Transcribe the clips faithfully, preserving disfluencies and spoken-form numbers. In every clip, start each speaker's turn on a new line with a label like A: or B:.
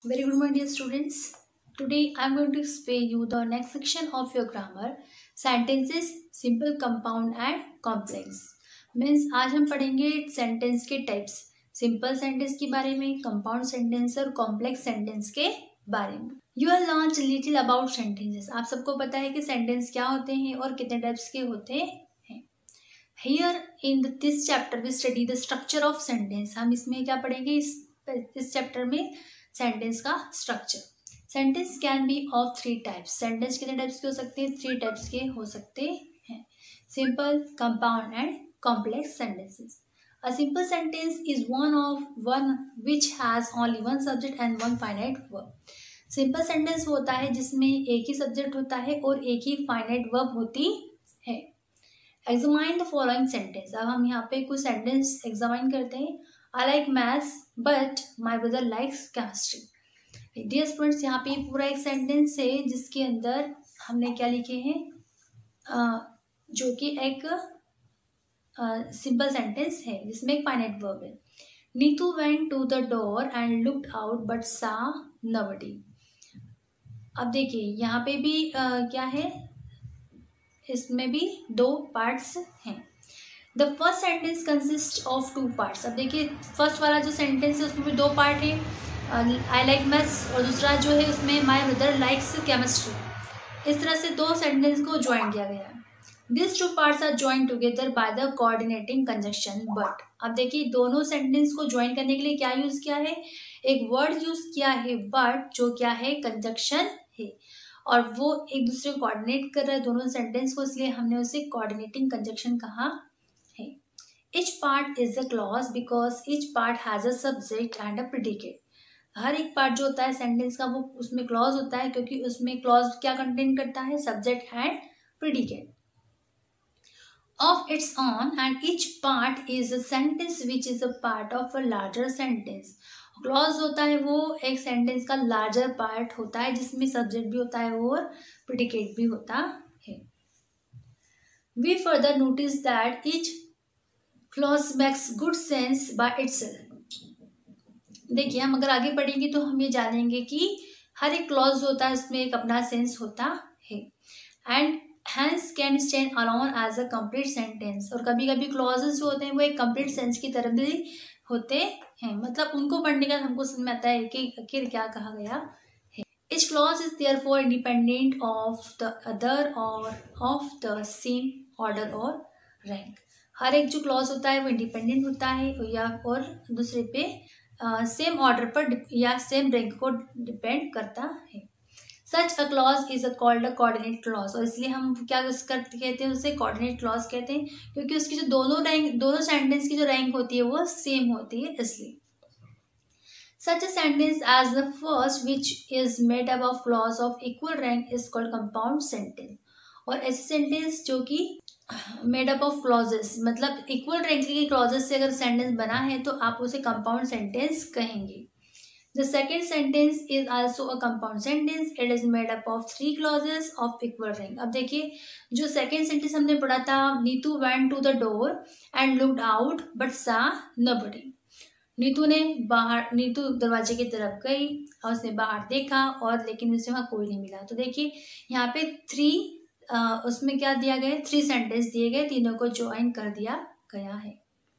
A: Very good, my dear students. Today I am going to explain you the next section of your grammar. Sentences, simple, compound and complex. Means आज हम पढ़ेंगे sentence के types, simple sentence के बारे में, compound sentence और complex sentence के बारे में. You have learned little about sentences. आप सबको पता है कि सेंटेंस क्या होते हैं और कितने टाइप्स के होते हैं. Here in this chapter we study the structure of sentence. हम इसमें क्या पढ़ेंगे, इस इस चैप्टर में सेंटेंस का structure. Sentence can be of three types. Sentence कितने टाइप्स के हो सकते हैं? थ्री टाइप्स के हो सकते हैं, simple, compound and complex sentences. A simple sentence is one of one which has only one subject and one finite verb. Simple sentence होता है जिसमें एक ही सब्जेक्ट होता है और एक ही फाइनाइट वर्ब होती है. Examine the following sentence. अब हम यहाँ पे कुछ सेंटेंस एग्जामाइन करते हैं. I like maths but my brother likes chemistry. Dear students, यहाँ पे पूरा एक सेंटेंस है जिसके अंदर हमने क्या लिखे हैं, uh, जो कि एक सिंपल uh, सेंटेंस है जिसमें एक फाइनाइट वर्ब है. Neetu went to the door and looked out but saw nobody. अब देखिए यहाँ पे भी uh, क्या है, इसमें भी दो पार्ट्स हैं. The first sentence consist of two parts. अब देखिए फर्स्ट वाला जो सेंटेंस है उसमें भी दो पार्ट है, आई लाइक मैथ्स, और दूसरा जो है उसमें माई ब्रदर लाइक्स केमिस्ट्री. इस तरह से दो सेंटेंस को ज्वाइन किया गया है. This two parts are join together by the coordinating conjunction but. अब देखिए दोनों सेंटेंस को ज्वाइन करने के लिए क्या यूज किया है, एक वर्ड यूज किया है बट, जो क्या है, कंजंक्शन है और वो एक दूसरे को कोऑर्डिनेट कर रहा है दोनों सेंटेंस को, इसलिए हमने उसे कोऑर्डिनेटिंग कंजंक्शन कहा है. Each part is a clause because each part has a subject and a predicate. हर एक पार्ट जो होता है सेंटेंस का वो उसमें क्लॉज होता है क्योंकि उसमें क्लॉज क्या कंटेन करता है, subject and predicate. Of its own and each part is a sentence which is a part of a larger sentence. Clause होता है वो एक सेंटेंस का लार्जर पार्ट होता है जिसमें सब्जेक्ट भी होता है और प्रेडिकेट भी होता है. We further notice that each clause makes good sense by itself. देखिए हम अगर आगे पढ़ेंगे तो हम ये जानेंगे कि हर एक क्लॉज होता है उसमें एक अपना सेंस होता है and hence can stand alone as a complete sentence. और कभी कभी क्लॉजेस जो होते हैं वो एक कंप्लीट सेंस की तरह भी होते हैं, मतलब उनको पढ़ने का हमको समझ में आता है कि आखिर क्या कहा गया है. Each clause is therefore independent of the other or of the same order or rank. हर एक जो क्लॉज होता है वो इंडिपेंडेंट होता है या और दूसरे पे सेम uh, ऑर्डर पर या सेम रैंक को डिपेंड करता है. Such a clause is a called a coordinate clause. और इसलिए हम क्या करते कहते हैं, उसे कोऑर्डिनेट क्लॉज कहते हैं क्योंकि उसकी जो दोनों रैंक दोनों सेंटेंस की जो रैंक होती है वो सेम होती है. इसलिए such a sentence as the first which is made up of clause of equal rank is called compound sentence. और ऐसे सेंटेंस जो कि मेड अप ऑफ क्लॉजेस, मतलब इक्वल रैंक के क्लॉजेस से अगर सेंटेंस बना है तो आप उसे कंपाउंड सेंटेंस कहेंगे. The second sentence is also a compound sentence. It is made up of three clauses of equal rank. अब देखिए जो सेकेंड सेंटेंस हमने पढ़ा था, Neetu went to the door and looked out but saw nobody. Neetu ने बाहर नीतू दरवाजे की तरफ गई और उसने बाहर देखा और लेकिन उसे वहाँ कोई नहीं मिला. तो देखिए यहाँ पे थ्री Uh, उसमें क्या दिया गया, थ्री सेंटेंस दिए गए, तीनों को ज्वाइन कर दिया गया है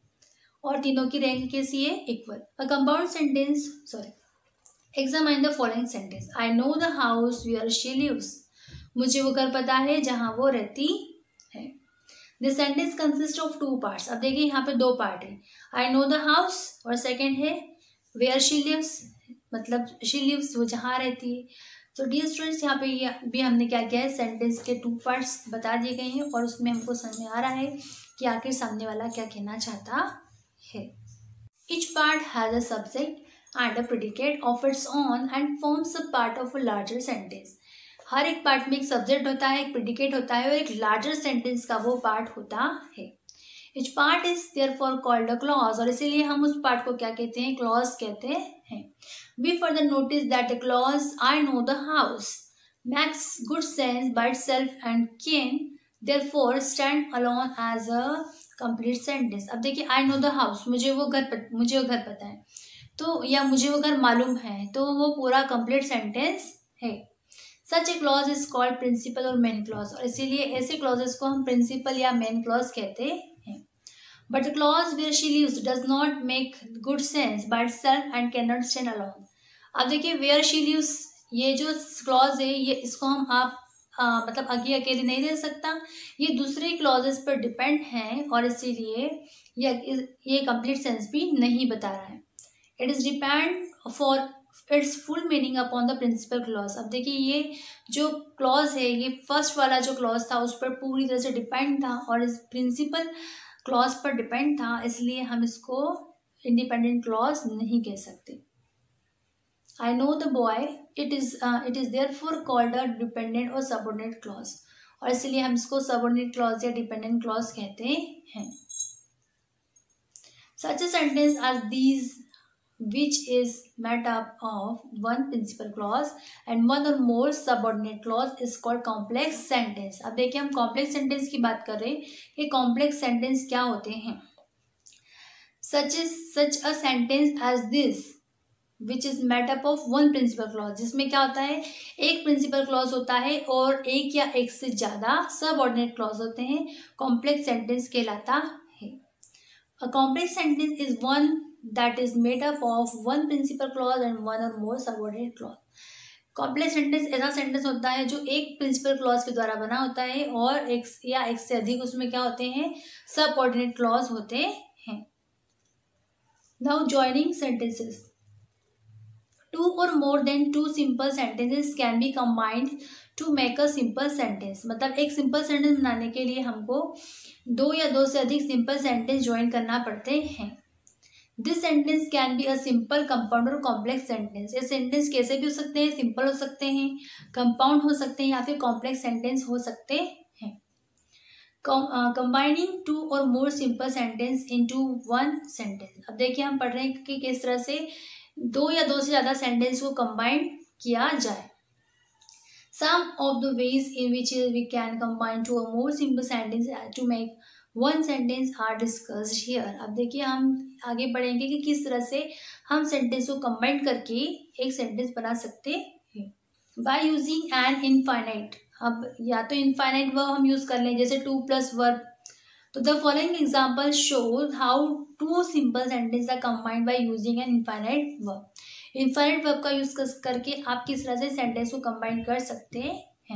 A: और तीनों की रैंक कैसी है, equal. A compound sentence, sorry examine the following sentence. I know the house where she lives. मुझे वो घर पता है जहां वो रहती है. This sentence consist of two parts. अब देखिए यहाँ पे दो पार्ट है, आई नो द हाउस और सेकेंड है वेयर शी लिव्स, मतलब शी लिव्स वो जहाँ रहती है. तो डियर स्टूडेंट्स यहाँ पे ये भी हमने क्या किया है, सेंटेंस के टू पार्ट्स बता दिए गए हैं और उसमें हमको समझ में आ रहा है कि आखिर सामने वाला क्या कहना चाहता है. Each part has a subject and a predicate of its own and forms a part of a larger sentence. हर एक पार्ट में एक सब्जेक्ट होता है, एक प्रेडिकेट होता है और एक लार्जर सेंटेंस का वो पार्ट होता है. Each part is therefore called a clause. और इसीलिए हम उस पार्ट को क्या कहते हैं, क्लॉज कहते हैं. We further notice that the clause I know the house makes good sense by itself and can therefore stand alone as a complete sentence. अब देखिए I know the house, मुझे वो घर मुझे वो घर पता है. तो या मुझे अगर मालूम है तो वो पूरा कंप्लीट सेंटेंस है। Such a clause is called principal और मेन क्लॉज, और इसीलिए ऐसे क्लॉजेस को हम प्रिंसिपल या मेन क्लॉज कहते हैं। But the clause where she lives does not make good sense by itself and can not stand alone. अब देखिए वेयर शी लिव्स, ये जो क्लॉज है ये इसको हम आप आ, मतलब अगे अकेले नहीं दे सकता, ये दूसरे क्लॉजेस पर डिपेंड है और इसीलिए ये ये कंप्लीट सेंस भी नहीं बता रहा है। It is depend for its full meaning upon the principal clause. अब देखिए ये जो क्लॉज है ये फर्स्ट वाला जो क्लॉज था उस पर पूरी तरह से डिपेंड था और इस प्रिंसिपल क्लॉज पर डिपेंड था, इसलिए हम इसको इंडिपेंडेंट क्लॉज नहीं कह सकते। I know the boy, it is it is therefore called a dependent और सबऑर्डिनेट क्लॉज, और इसलिए हम इसको सबऑर्डिनेट क्लॉज या डिपेंडेंट क्लॉज कहते हैं। Such a sentence as these which is made up of one principal clause and one or more subordinate clause is called complex sentence। अब देखिए हम complex sentence की बात कर रहे हैं कि complex sentence क्या होते हैं। such is such a sentence as this which is made up of one principal clause, जिसमें क्या होता है एक principal clause होता है और एक या एक से ज्यादा subordinate clause होते हैं, complex sentence कहलाता है। a complex sentence is one that is made up of one principal clause and one or more subordinate clause। Complex sentence ऐसा सेंटेंस होता है जो एक प्रिंसिपल क्लॉज के द्वारा बना होता है और एक या एक से अधिक उसमें क्या होते हैं सबऑर्डिनेट क्लॉज होते हैं। Now joining sentences, two or more than two simple sentences can be combined to make a simple sentence. मतलब एक सिंपल सेंटेंस बनाने के लिए हमको दो या दो से अधिक सिंपल सेंटेंस ज्वाइन करना पड़ते हैं। This sentence can be a simple, compound or complex sentence. ये सेंटेंस कैसे भी हो सकते हैं, सिंपल हो सकते हैं, कंपाउंड हो सकते हैं या फिर कॉम्प्लेक्स सेंटेंस हो सकते हैं। Combining two or more simple sentence into one sentence. अब देखिए हम पढ़ रहे हैं कि किस तरह से दो या दो से ज्यादा सेंटेंस को कंबाइन किया जाए। Some of the ways in which we can combine two or more simple sentence to make one sentence are discussed here. अब देखिए हम आगे बढ़ेंगे कि किस तरह से हम सेंटेंस को कंबाइन करके एक सेंटेंस बना सकते हैं। बाय यूजिंग एन इनफाइनाइट, अब या तो इनफाइनाइट वर्ब हम यूज कर लें जैसे टू प्लस वर्ब। तो the following example show how two simple sentence are combined by using an infinite verb. Infinite verb का यूज करके आप किस तरह से सेंटेंस को कंबाइन कर सकते हैं।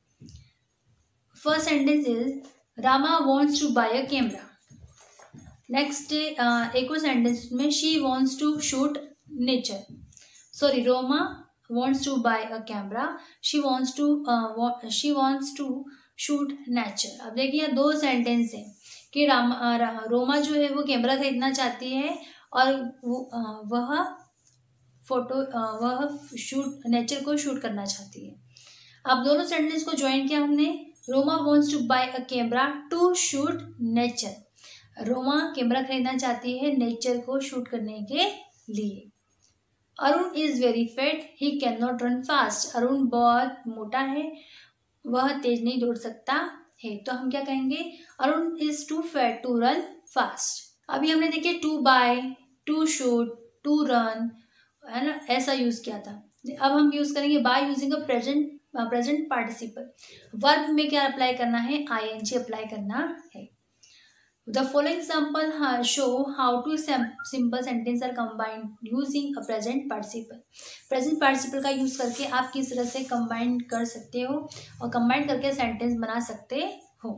A: First sentence is Rama wants to buy a camera. Next एक और सेंटेंस में she wants to shoot nature, sorry Roma wants to buy a camera, she wants to she wants to shoot nature. अब देखिए दो सेंटेंस है कि रामा रा, रोमा जो है वो कैमरा खरीदना चाहती है और वो uh, वह फोटो uh, वह शूट नेचर को शूट करना चाहती है। अब दोनों सेंटेंस को ज्वाइन किया हमने। Roma wants to buy a camera to shoot nature. Roma camera खरीदना चाहती है नेचर को शूट करने के लिए। Arun is very fat, he can not run fast. Arun बहुत मोटा है, वह तेज नहीं दौड़ सकता है। तो हम क्या कहेंगे, Arun is too fat to run fast. अभी हमने देखिए to buy, to shoot, to run, है ना, ऐसा यूज किया था। अब हम यूज करेंगे by using a present present participle. Verb में क्या अप्लाई करना है, आईएनजी अप्लाई करना है। The following example show how two simple sentence are combined using a present participle. Present participle का यूज करके आप किस तरह से कंबाइन कर सकते हो और कंबाइन करके सेंटेंस बना सकते हो।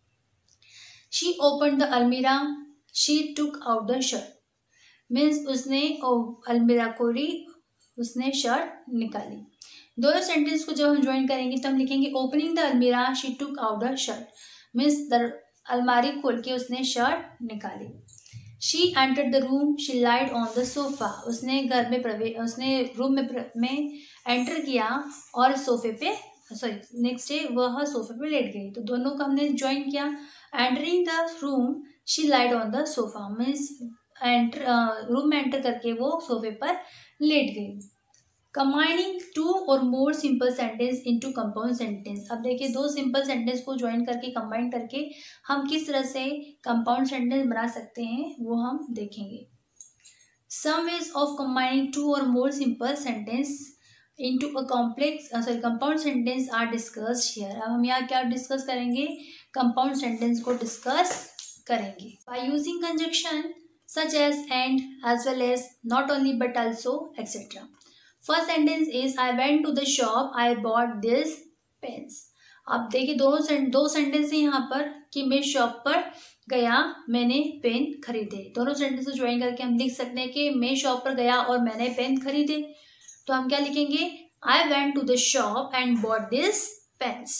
A: शी ओपन द अलमीरा, she took out the shirt. Means उसने अलमीरा खोली, उसने शर्ट निकाली। दोनों सेंटेंस को जब हम ज्वाइन करेंगे तो हम लिखेंगे ओपनिंग द अलमीरा she took out the shirt. Means the अलमारी खोल के उसने शर्ट निकाली। She entered the room, she lied on the sofa. उसने घर में प्रवेश उसने रूम में प्र, में एंटर किया और सोफे पे सॉरी नेक्स्ट डे वह सोफे पे लेट गई। तो दोनों का हमने ज्वाइन किया। Entering the room, she lied on the sofa. Means enter room में एंटर करके वो सोफे पर लेट गई। Combining two or more simple sentence into compound sentence. अब देखिए दो सिंपल सेंटेंस को ज्वाइन करके कंबाइन करके हम किस तरह से कंपाउंड सेंटेंस बना सकते हैं वो हम देखेंगे। Some ways of combining two or more simple sentence into a complex uh, sorry compound sentence are discussed here. अब हम यहाँ क्या डिस्कस करेंगे? कंपाउंड सेंटेंस को डिस्कस करेंगे by using conjunction such as and, as well as, not only but also, et cetera. First sentence is I went to the shop, I bought this pens. आप देखिए दोनों दो sentence है यहाँ पर कि मैं शॉप पर गया, मैंने पेन खरीदे. दोनों सेंटेंस को ज्वाइन करके हम लिख सकते हैं कि मैं शॉप पर गया और मैंने पेन खरीदे. तो हम क्या लिखेंगे? I went to the shop and bought this pens.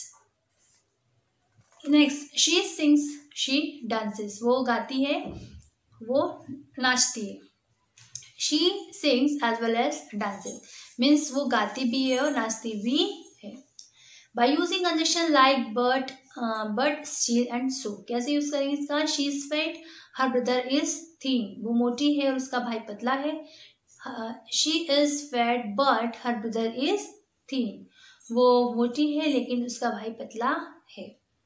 A: Next, she sings, she dances. वो गाती है, वो नाचती है. She sings as well as dances means वो गाती भी है और नाचती भी है. By using conjunction like but, uh, but, still and so. कैसे यूज करेंगे इसका? She is fat, her brother is thin. वो मोटी है और उसका भाई पतला है. uh, She is fat but her brother is thin. वो मोटी है लेकिन उसका भाई पतला है.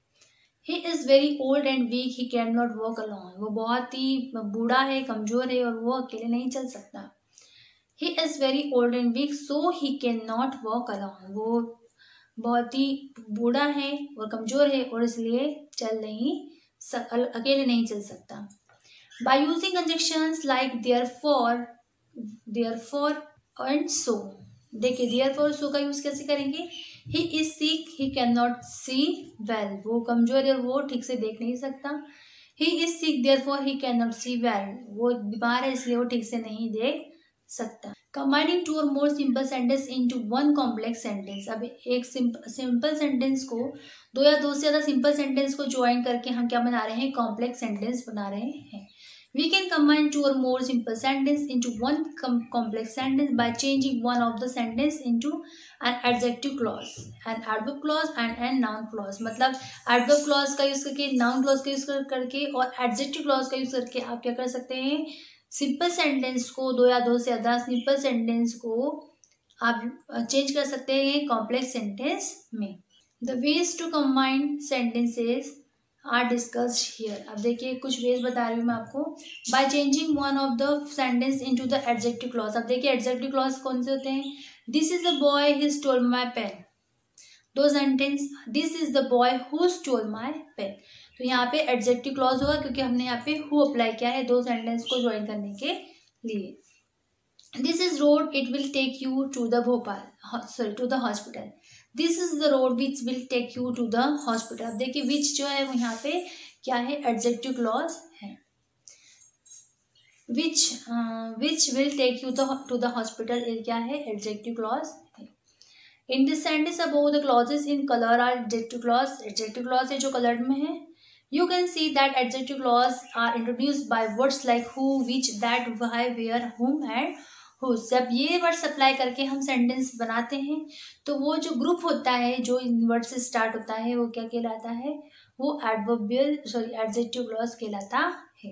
A: He is very old and weak. He cannot walk alone. वो बहुत ही बूढ़ा है, कमजोर है और वो अकेले नहीं चल सकता. He is very old and weak so he cannot walk alone. वो बहुत ही बूढ़ा है और कमजोर है और इसलिए चल नहीं सक, अकेले नहीं चल सकता. By using conjunctions like therefore, therefore and so. देखिए therefore so का यूज कैसे करेंगे? He is sick, he cannot see well. वो कमजोर है और वो ठीक से देख नहीं सकता. He is sick therefore he cannot see well. वो बीमार है इसलिए वो ठीक से नहीं देख सकता. Combining two or more simple sentence into one complex sentence. अब एक सिंपल सेंटेंस को दो या दो से ज्यादा सिंपल सेंटेंस को ज्वाइन करके हम क्या बना रहे हैं? कॉम्प्लेक्स सेंटेंस बना रहे हैं. We can combine two or more simple sentence into one complex sentence by changing one of the sentence into an adjective clause, an adverb clause and an noun clause. मतलब adverb clause का use करके, noun clause का use करके और adjective clause का use करके आप क्या कर सकते हैं? सिंपल सेंटेंस को, दो या दो से ज्यादा सिंपल सेंटेंस को आप चेंज कर सकते हैं कॉम्प्लेक्स सेंटेंस में. The ways to combine sentences are discussed here. अब देखिए कुछ वेज बता रही हूँ मैं आपको. By changing one of the sentence into the adjective clause. अब देखिए एडजेक्टिव क्लॉज कौन से होते हैं? This is the boy he stole my pen. दो sentence, this is the boy who stole my pen. तो यहाँ पे एडजेक्टिव क्लॉज होगा क्योंकि हमने यहाँ पे हु अप्लाई किया है दो सेंटेंस को ज्वाइन करने के लिए. This is road, it will take you to the Bhopal, sorry to the hospital. This is the road which will take you to the hospital. अब देखिए विच जो है वो यहाँ पे क्या है? एडजेक्टिव क्लॉज है. Which which will take you to the hospital क्या है? एडजेक्टिव क्लॉज है. In this sentence above the clauses in colour are adjective clause. Adjective clause है जो कलर में है. You can see that adjective clause are introduced by words like who, which, that, why, where, whom and whose. जब ये words apply करके हम sentence बनाते हैं तो वो जो ग्रुप होता है जो इन वर्ड से स्टार्ट होता है वो क्या कहलाता है? वो एडवर्बियल सॉरी एडजेक्टिव क्लॉज कहलाता है.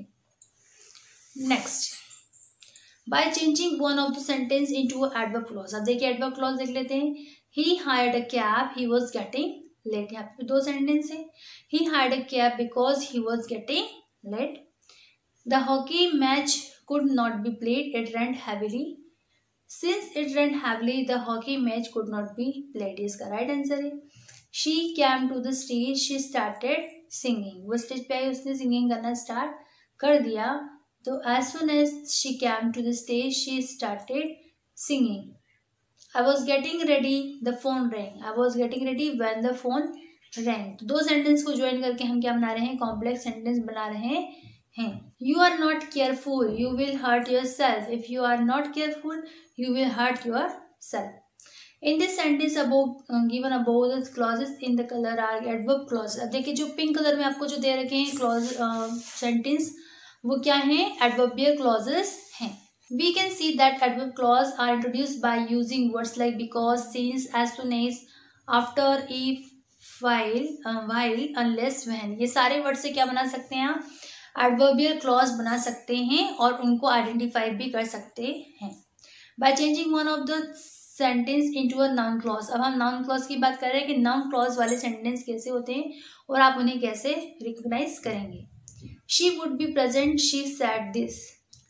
A: Next, by changing one of the sentence into adverb clause. अब देखिए एडवर्ब क्लॉज देख लेते हैं. He hired a cab, he was getting late. यहाँ पे दो सेंटेंस है. He hired a cab because he was getting late. The hockey match could not be played. It rained heavily. Since it rained heavily, the hockey match could not be played. इसका right answer है. She came to the stage. She started singing. वो stage पे आई, उसने singing करना start कर दिया. तो as soon as she came to the stage, she started singing. I was getting ready. The phone rang. I was getting ready when the phone rang. तो दो सेंटेंस को ज्वाइन करके हम क्या बना रहे हैं? कॉम्प्लेक्स सेंटेंस बना रहे हैं. You are not careful, you will hurt yourself. If you are not careful, you will hurt yourself. In this sentence above given above the clauses in the colour are adverb clause. अब देखिए जो pink colour में आपको जो दे रखे हैं clause sentence वो क्या है? एडवर्बियल क्लॉजेस हैं. We can see that adverb clause are introduced by using words like because, since, as soon as, after, if, while, uh, while, unless, when. ये सारे वर्ड से क्या बना सकते हैं? आप एडवर्बियल क्लॉज बना सकते हैं और उनको आइडेंटिफाई भी कर सकते हैं. By changing one of the sentence into a noun clause. अब हम नाउन क्लॉज की बात कर रहे हैं कि नाउन क्लॉज वाले सेंटेंस कैसे होते हैं और आप उन्हें कैसे रिकॉग्नाइज करेंगे. She would be present, she said this.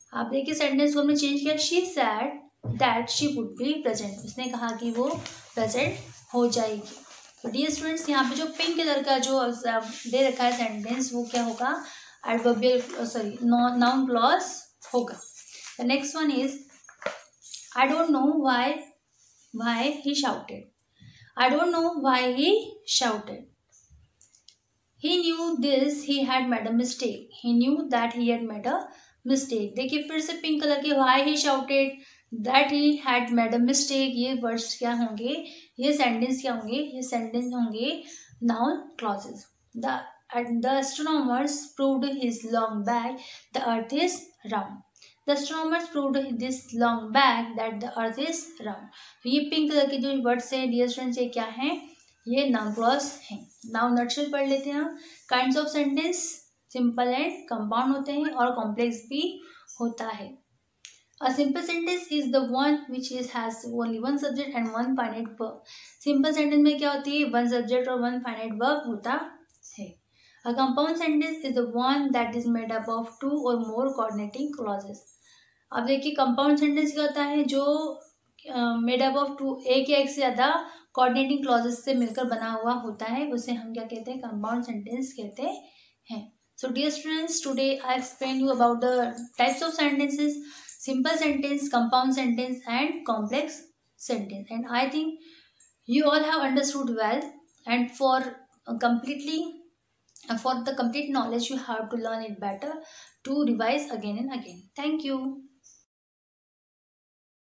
A: आप देखिए सेंटेंस को हमने चेंज किया, she said that she would be present, उसने कहा कि वो प्रेजेंट हो जाएगी। तो डियर स्टूडेंट्स, यहाँ पे जो पिंक कलर का जो दे रखा है सेंटेंस, वो क्या होगा, एडवर्बियल सॉरी नाउन क्लॉज होगा। The next one is I don't know why why he shouted. I don't know why he shouted. He knew this, he had made a mistake. He knew that he had made a mistake. देखिए फिर से pink colour के why he shouted, that he had made a mistake, ये words क्या होंगे, ये sentence क्या होंगे, ये सेंटेंस होंगे noun clauses. The the astronomers proved his long back the earth is round. The astronomers proved this long back that the earth is round. तो ये पिंक कलर के जो वर्ड्स हैं डियर स्टूडेंट्स, ये क्या हैं, ये नाउन क्लॉज हैं। नाउन नटशेल पढ़ लेते हैं। Kinds of sentence simple and compound होते हैं और कॉम्प्लेक्स भी होता है। A simple sentence is the one which is has only one subject and one finite verb. Simple sentence में क्या होती है, वन सब्जेक्ट और वन फाइनाइट वर्ब होता है। A compound sentence is the one that is made up of two or more coordinating clauses. अब देखिए compound sentence क्या होता है, जो मेड अप ऑफ टू, एक या एक से ज्यादा कोऑर्डिनेटिंग क्लॉजेस से मिलकर बना हुआ होता है, उसे हम क्या कहते हैं, कंपाउंड सेंटेंस कहते हैं। So dear students, today I explain you about the types of sentences, simple sentence, compound sentence and complex sentence, and I think you all have understood well, and for uh, completely uh, for the complete knowledge you have to learn it better, to revise again and again. Thank you.